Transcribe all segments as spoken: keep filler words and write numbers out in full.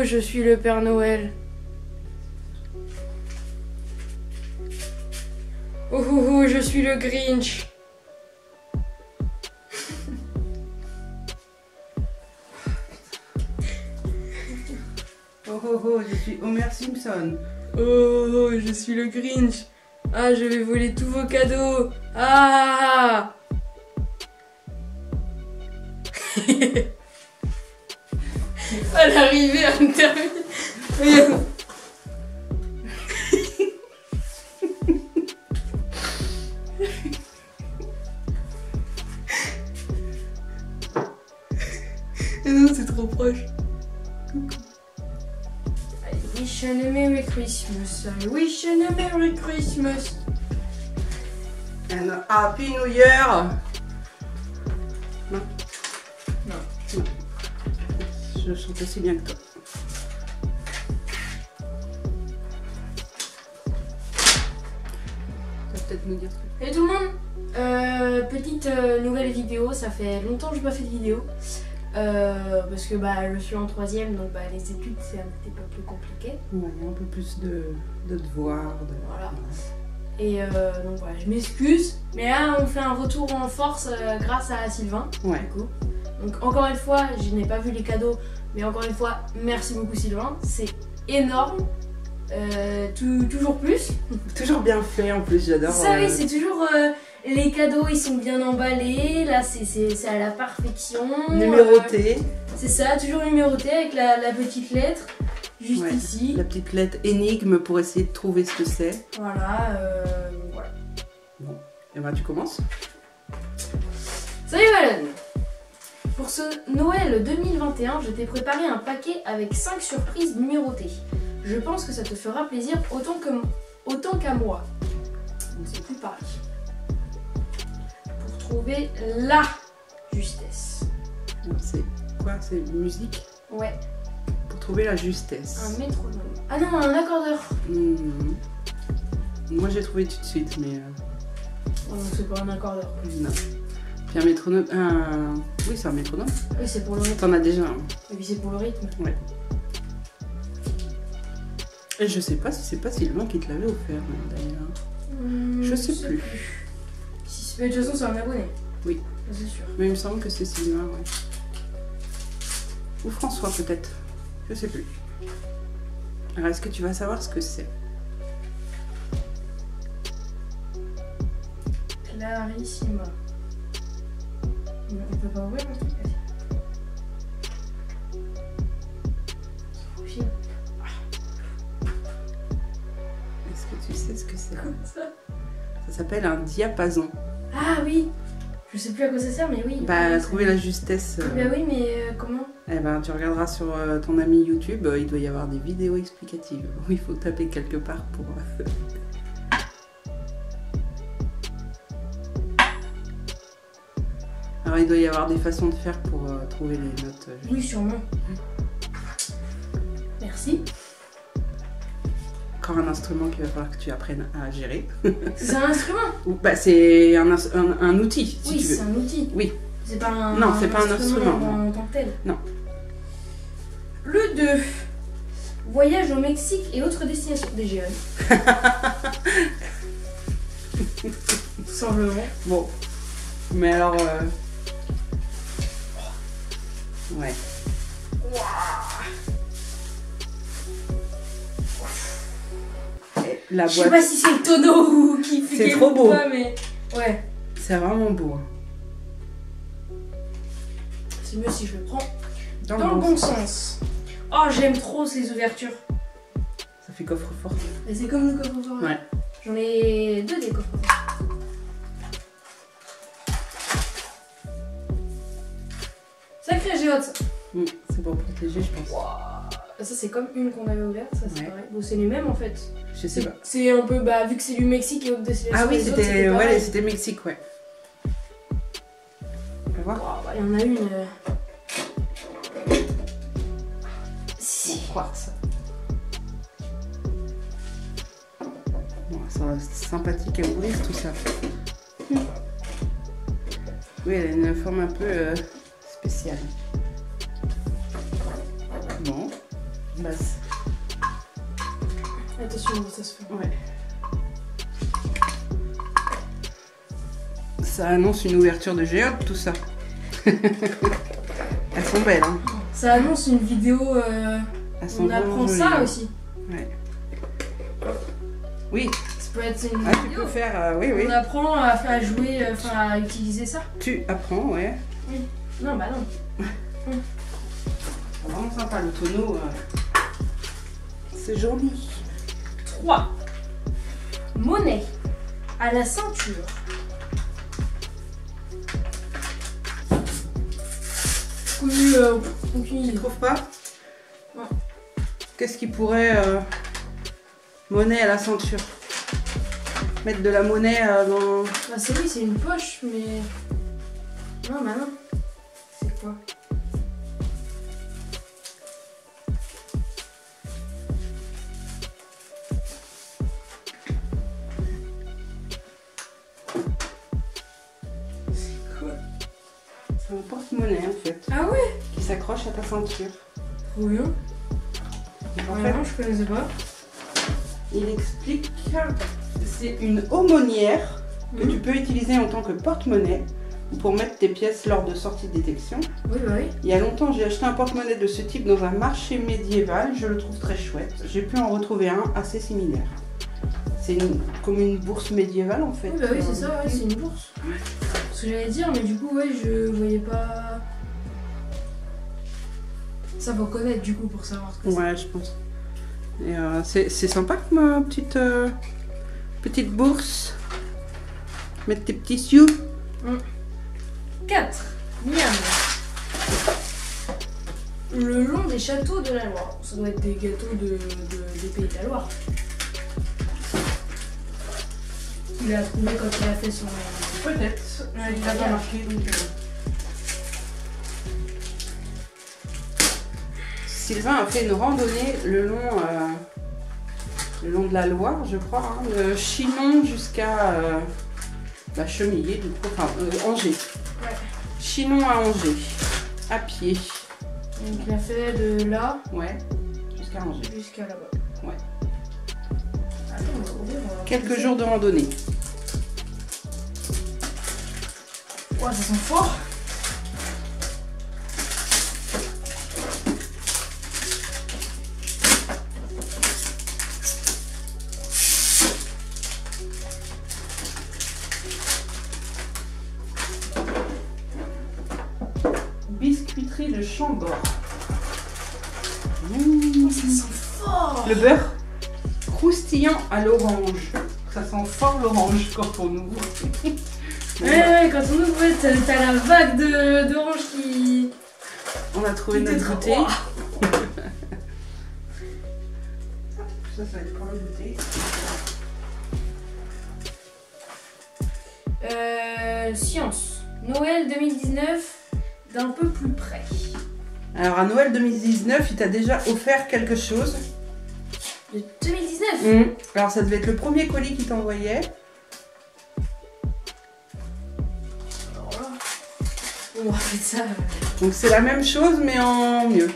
je suis le Père Noël. Oh oh oh, je suis le Grinch. Oh oh oh, je suis Homer Simpson. Oh, oh, je suis le Grinch. Ah, je vais voler tous vos cadeaux. Ah. À l'arrivée, à me terminer. Regarde. Non, c'est trop proche. I wish you a Merry Christmas. I wish you a Merry Christmas. And a Happy New Year. Non. Non. Non. Je chante aussi bien que toi. Tu vas peut-être nous dire truc. Salut tout le monde. Euh, petite euh, nouvelle vidéo. Ça fait longtemps que j'ai pas fait de vidéo. Euh, parce que bah, je suis en troisième, donc bah, les études c'est un petit peu plus compliqué. Ouais, un peu plus de, de devoirs. De... Voilà. Et euh, donc voilà, je m'excuse. Mais là, on fait un retour en force euh, grâce à Sylvain. Ouais. Du coup. Donc encore une fois, je n'ai pas vu les cadeaux, mais encore une fois, merci beaucoup Sylvain. C'est énorme. Euh, tout, toujours plus. Toujours bien fait en plus, j'adore. Ça euh... oui, c'est toujours... Euh, les cadeaux, ils sont bien emballés. Là, c'est à la perfection. Numéroté. Euh, c'est ça, toujours numéroté avec la, la petite lettre. Juste ouais, ici. La petite lettre énigme pour essayer de trouver ce que c'est. Voilà, euh, voilà. Bon, et ben tu commences. Salut Valon. Pour ce Noël deux mille vingt et un, je t'ai préparé un paquet avec cinq surprises numérotées. Je pense que ça te fera plaisir autant que autant qu'à moi. Donc c'est plus pareil. Pour trouver la justesse. C'est quoi? C'est musique? Ouais. Pour trouver la justesse. Un métronome. Ah non, un accordeur. Mmh. Moi j'ai trouvé tout de suite, mais... Euh... Oh non, c'est pas un accordeur. Non. Puis un métronome... Un... Oui, c'est un métronome. Oui, c'est pour le rythme. T'en as déjà un. Et puis c'est pour le rythme. Ouais. Et je sais pas si c'est pas Sylvain qui te l'avait offert, d'ailleurs. Mmh, je sais plus. plus. Si, mais de toute façon, c'est un abonné. Oui. C'est sûr. Mais il me semble que c'est Sylvain, ouais. Ou François, peut-être. Je sais plus. Alors, est-ce que tu vas savoir ce que c'est? Clarissima. On peut pas ouvrir le truc. Est-ce que tu sais ce que c'est? Comme ça. Ça s'appelle un diapason. Ah oui. Je sais plus à quoi ça sert, mais oui. Bah, oui, trouver la justesse. Euh... Bah oui, mais euh, comment? Eh ben, tu regarderas sur euh, ton ami YouTube, euh, il doit y avoir des vidéos explicatives où il faut taper quelque part pour... Euh... Alors, il doit y avoir des façons de faire pour euh, trouver les notes. Euh, oui, sûrement. Mmh. Merci. Encore un instrument qu'il va falloir que tu apprennes à gérer. C'est un instrument? Bah, c'est un, un, un outil, si oui, tu veux. Oui, c'est un outil. Oui. C'est pas un, non, c'est un pas un instrument en, en tant que tel. Non. Le deux. Voyage au Mexique et autres destinations. D G E. Tout simplement. Bon. Mais alors... Euh... Ouais. La boîte... Je sais pas si c'est le tonneau ou qui fait c'est trop beau. Pas, mais... Ouais. C'est vraiment beau. C'est mieux si je le prends dans, dans le bon, bon sens. sens. Oh, j'aime trop ces ouvertures. Ça fait coffre-fort. C'est comme le coffre-fort. Ouais. J'en ai deux des coffres-forts. Sacré géode ça. Mmh, c'est pour protéger, je pense. Wow. Ça c'est comme une qu'on avait ouverte, ça c'est ouais. Pareil. Bon, c'est les mêmes en fait. Je sais pas. C'est un peu, bah vu que c'est du Mexique et autres destinations. Ah oui, c'était ouais, c'était Mexique, ouais. On va voir. Wow, bah, il y en a une. Euh... Si. Bon, quartz. Bon, ça reste sympathique à ouvrir tout ça. Mmh. Oui, elle a une forme un peu euh, spéciale. Bon. basse. Attention, ça se fait. Ouais. Ça annonce une ouverture de géode, tout ça. Elles sont belles, hein. Ça annonce une vidéo. Euh, on apprend jolies, ça hein. aussi. Ouais. Oui. Ça peut être une Ah, tu vidéo. peux faire, euh, oui, oui. On apprend à, à jouer, enfin à utiliser ça. Tu apprends, ouais. Oui. Non, bah non. C'est vraiment sympa, le tonneau. Euh... C'est joli. trois. Monnaie à la ceinture. Oui, euh, aucune Tu idée. trouves pas? Ouais. Qu'est-ce qui pourrait... Euh... Monnaie à la ceinture. Mettre de la monnaie euh, dans... Bah c'est oui, c'est une poche, mais... Non, bah non. C'est quoi? C'est un porte-monnaie en fait. Ah ouais? Qui s'accroche à ta ceinture. Trop bien. Donc, en Ouais, fait, non, je connaissais pas. il explique c'est une aumônière que Mhm. tu peux utiliser en tant que porte-monnaie ou pour mettre tes pièces lors de sorties de détection. Oui, bah oui. Il y a longtemps, j'ai acheté un porte-monnaie de ce type dans un marché médiéval. Je le trouve très chouette. J'ai pu en retrouver un assez similaire. C'est une- comme une bourse médiévale en fait. Oui, bah oui, c'est ça, ouais, c'est une bourse. Ce que j'allais dire, mais du coup, ouais, je voyais pas. Ça faut connaître du coup pour savoir ce que Ouais, je pense. Et euh, c'est c'est sympa comme euh, petite, euh, petite bourse. Mettre tes petits sioux. c'est. quatre. Miam. Le long des châteaux de la Loire. Ça doit être des gâteaux de, de- des pays de la Loire. Il a trouvé quand il a fait son. Peut-être. Ouais, Il n'a pas marqué donc. euh. Sylvain a fait une randonnée le long, euh, le long de la Loire, je crois, hein, de Chinon jusqu'à euh, bah, Chemillé, du coup, enfin euh, Angers. Ouais. Chinon à Angers, à pied. Donc il a fait de là Ouais, jusqu'à Angers. jusqu'à là-bas. Ouais. Attends, on va ouvrir, on va Quelques commencer. jours de randonnée. Ouais, ça sent fort. Biscuiterie de Chambord. Mmh. Ça sent fort. Le beurre croustillant à l'orange. Ça sent fort l'orange quand on ouvre. Ouais, ouais, quand on ouvre, ouais, t'as t'as la vague de- d'orange qui. On a trouvé qui notre te goûter. tra- Ça, ça va être pour le goûter. Euh, science. Noël deux mille dix-neuf, d'un peu plus près. Alors à Noël deux mille dix-neuf, il t'a déjà offert quelque chose. De deux mille dix-neuf. Alors ça devait être le premier colis qu'il t'envoyait. Alors là, on va faire ça. euh, Donc c'est la même chose mais en mieux.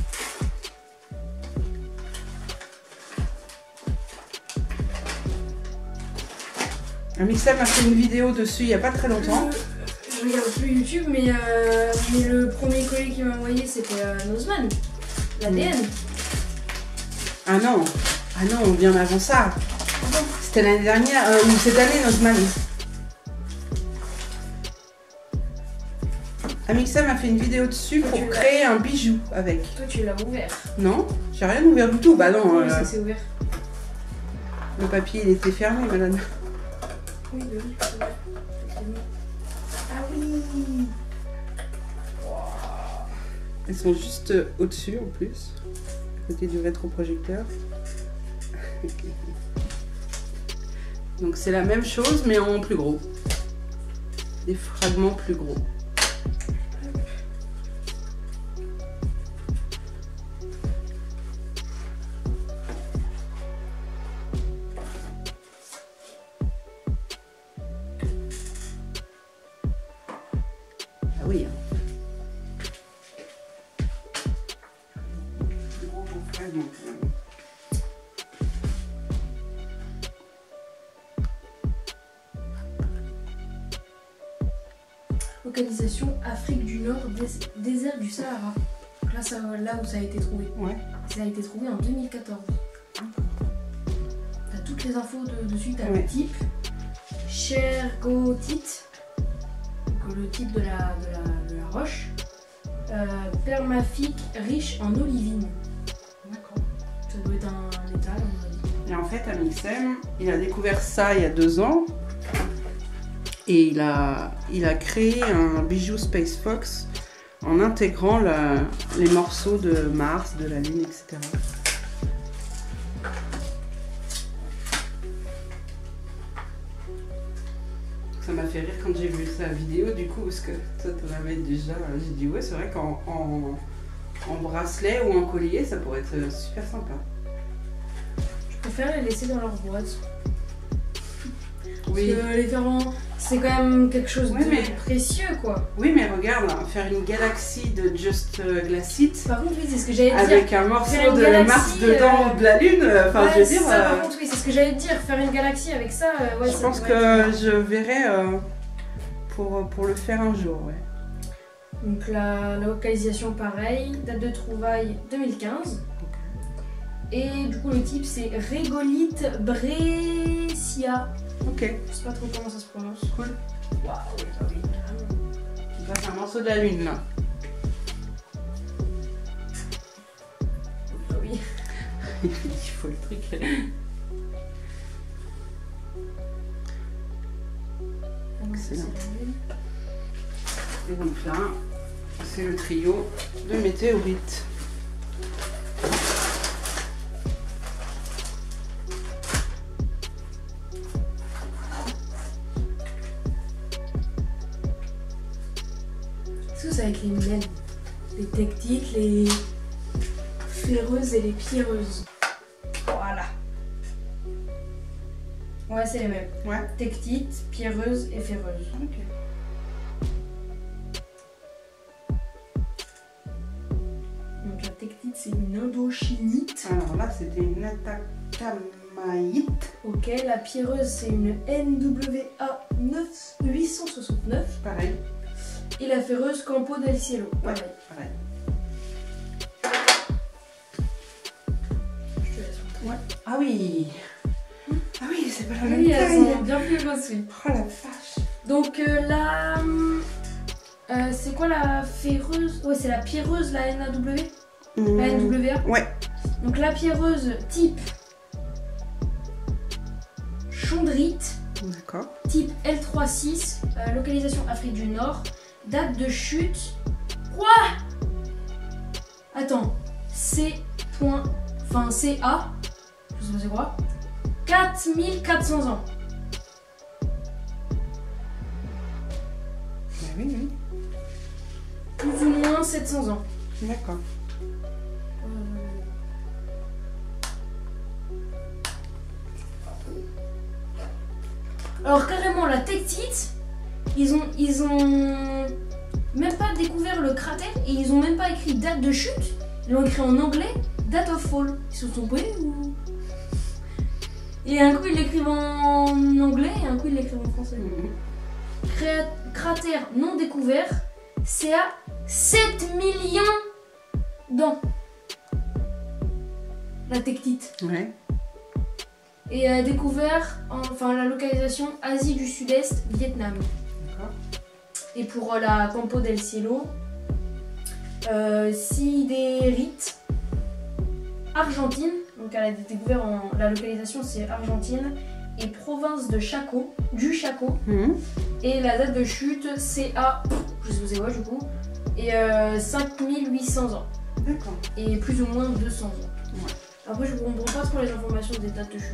Amixem a fait une vidéo dessus il n'y a pas très longtemps. Je regarde plus YouTube, mais, euh, mais le premier colis qu'il m'a envoyé, c'était euh, Nozman, l'A D N. Ah non, ah non, bien avant ça. C'était l'année dernière, euh, ou cette année, Nozman. Amixem a fait une vidéo dessus Tu pour l'as- créer un bijou avec. Toi, tu l'as ouvert. Non, j'ai rien ouvert du tout. Bah non, Oui, euh, ça s'est ouvert. le papier il était fermé, madame. Oui, oui, c'est ouvert. Effectivement. Ah oui. Elles sont juste euh, au-dessus en plus, à côté du rétroprojecteur. Donc c'est la même chose mais en plus gros. Des fragments plus gros. Ah oui. Hein. Plus gros fragments. Donc, euh... Localisation Afrique du Nord, dés désert du Sahara. Donc là, ça, là où ça a été trouvé. Ouais. Ça a été trouvé en deux mille quatorze. T'as toutes les infos de, dessus, t'as ouais. le type, Shergotite, donc le type de la, de la, de la roche, euh, permaphique riche en olivine. D'accord. Ça doit être un, un métal, on a dit. Et en fait, Amixem, il a découvert ça il y a deux ans. Et il a, il a créé un bijou Space Fox en intégrant la, les morceaux de Mars, de la Lune, et cetera. Ça m'a fait rire quand j'ai vu sa vidéo, du coup, parce que toi, tu en avais déjà. J'ai dit, ouais, c'est vrai qu'en en, en bracelet ou en collier, ça pourrait être super sympa. Je préfère les laisser dans leur boîte. Oui. Parce que les faire en... c'est quand même quelque chose oui, de mais... précieux, quoi. Oui, mais regarde, faire une galaxie de Just Glassite. Par contre, oui, c'est ce que j'allais dire. Avec un morceau de galaxie, Mars dedans, euh... de la Lune. Enfin, ouais, je veux dire. Ça, euh... par contre, oui, c'est ce que j'allais dire. Faire une galaxie avec ça, euh, ouais. Je ça pense que être... je verrai euh, pour, pour le faire un jour, ouais. Donc la, la localisation, pareil. Date de trouvailles deux mille quinze. Et du coup, le type, c'est Régolithe Brescia. Ok. Je sais pas trop comment ça se prononce. Cool. Waouh, oui, bah oui, carrément. Là, c'est un morceau de la Lune, là. Bah oui. Il faut le truc. Excellent. Et donc là, c'est le trio de météorites. Tous avec les mêmes. Les tectites, les ferreuses et les pierreuses. Voilà. Ouais, c'est les mêmes. Ouais. Tectite, pierreuse et ferreuse. Ok. Donc la tectite, c'est une indochinite. Alors là, c'était une atacamaïte. Ok, la pierreuse, c'est une N W A huit cent soixante-neuf. Pareil. Et la ferreuse Campo del Cielo. Pareil. Pareil. Je te laisse montrer. Ouais. Ah oui. Ah oui, c'est pas la même Oui, elles taille. sont bien plus grosses. Oh la vache. Donc euh, la... Euh, c'est quoi la ferreuse? Ouais, c'est la pierreuse, la N A W. Mmh. La N W A. Ouais. Donc la pierreuse type chondrite, D'accord. type L trois six, euh, localisation Afrique du Nord, date de chute. Quoi? Attends, C. Point, enfin C A, je sais pas c'est quoi, quatre mille quatre cents ans. Bah oui, oui. Plus ou moins sept cents ans. D'accord. Alors carrément la tectite, ils ont, ils ont même pas découvert le cratère et ils ont même pas écrit date de chute. Ils l'ont écrit en anglais, date of fall. Ils se sont trompés ou... Et un coup ils l'écrivent en anglais et un coup ils l'écrivent en français. Mmh. Cré... Cratère non découvert, c'est à sept millions d'ans. La tectite. Ouais. Et euh, découvert, en, enfin la localisation Asie du Sud-Est, Vietnam. D'accord. Et pour euh, la Campo del Cielo, euh, sidérite, Argentine. Donc elle a été découverte en la localisation c'est Argentine et province de Chaco, du Chaco. Mmh. Et la date de chute c'est à, je sais pas c'est quoi du coup, et euh, cinq mille huit cents ans. D'accord. Et plus ou moins deux cents ans. Ouais. Après je ne comprends pas trop les informations des dates de chute.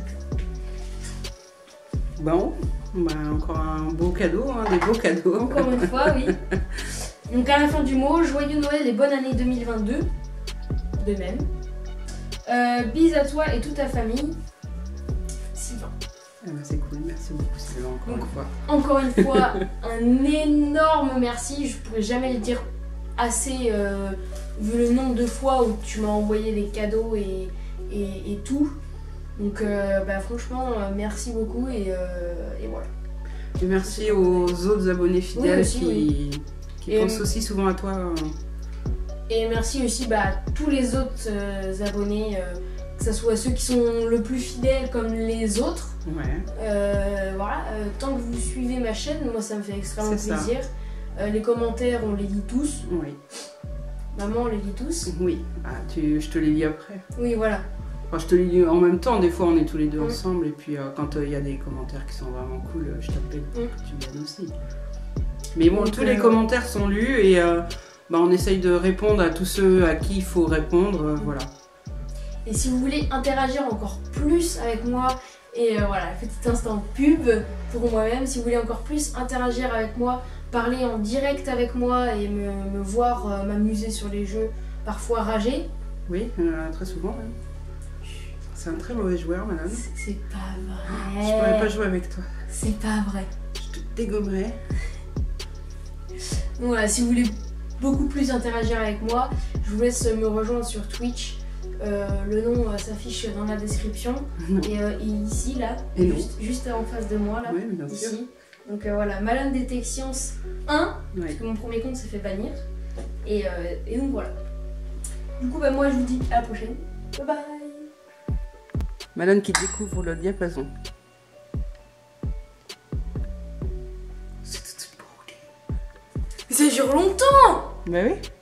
Bon, bah, encore un beau cadeau, hein, des beaux cadeaux. Encore une fois, oui. Donc à la fin du mot, joyeux Noël et bonne année deux mille vingt-deux. De même. Euh, bis à toi et toute ta famille. Sylvain. Ah bah, c'est cool, merci beaucoup Sylvain, encore Donc, une fois. Encore une fois, un énorme merci. Je pourrais jamais le dire assez, euh, vu le nombre de fois où tu m'as envoyé des cadeaux et, et, et tout. Donc euh, bah, franchement, euh, merci beaucoup et, euh, et voilà. Et merci aux autres abonnés fidèles oui, aussi, qui, oui. qui et pensent aussi souvent à toi. Euh... Et merci aussi bah, à tous les autres euh, abonnés, euh, que ce soit ceux qui sont le plus fidèles comme les autres. Ouais. Euh, voilà, euh, tant que vous suivez ma chaîne, moi ça me fait extrêmement plaisir. Euh, les commentaires, on les lit tous. Oui. Maman, on les lit tous. Oui. Ah, tu, je te les lis après. Oui, voilà. Enfin, je te les lis en même temps, des fois on est tous les deux mmh. ensemble et puis euh, quand il euh, y a des commentaires qui sont vraiment cool, euh, je t'appelle pour mmh. que tu viennes aussi. Mais bon, Donc, tous euh... les commentaires sont lus et euh, bah, on essaye de répondre à tous ceux à qui il faut répondre, euh, mmh. voilà. Et si vous voulez interagir encore plus avec moi, et euh, voilà, petit instant pub pour moi-même, si vous voulez encore plus interagir avec moi, parler en direct avec moi et me, me voir euh, m'amuser sur les jeux, parfois rager. Oui, euh, très souvent même. C'est un très mauvais joueur, madame. C'est pas vrai. Je pourrais pas jouer avec toi. C'est pas vrai. Je te dégommerai. Voilà, si vous voulez beaucoup plus interagir avec moi, je vous laisse me rejoindre sur Twitch. Euh, le nom euh, s'affiche dans la description. Et, euh, et ici, là, et juste, juste en face de moi, là, oui, bien ici. Sûr. Donc euh, voilà, Malone Detection un, oui. parce que mon premier compte s'est fait bannir. Et, euh, et donc voilà. Du coup, bah, moi, je vous dis à la prochaine. Bye bye. Malone qui découvre le diapason. Ça dure longtemps. Bah oui.